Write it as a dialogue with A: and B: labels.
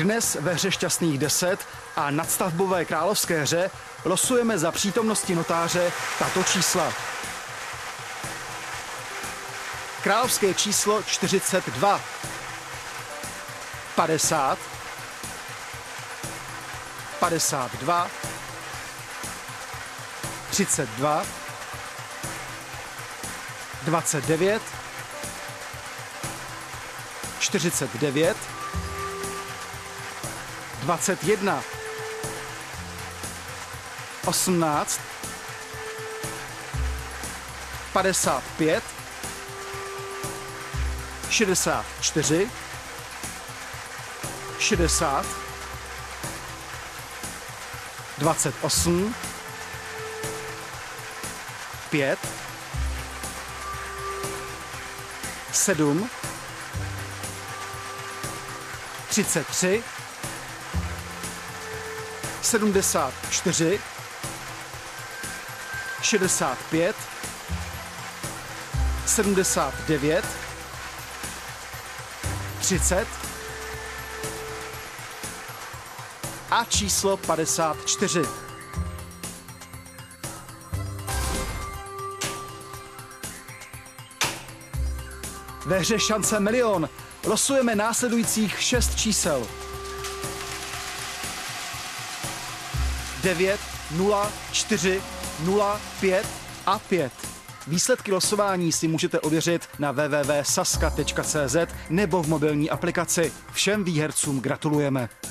A: Dnes ve hře Šťastných 10 a nadstavbové královské hře losujeme za přítomnosti notáře tato čísla. Královské číslo 42, 50, 52, 32, 29, 49, 21, 18, 55, 64, 60, 28, 5, 7, 33, 74, 65, 79, 30 a číslo 54. Ve hře Šance milion losujeme následujících 6 čísel. 9, 0, 4, 0, 5 a 5. Výsledky losování si můžete ověřit na www.saska.cz nebo v mobilní aplikaci. Všem výhercům gratulujeme.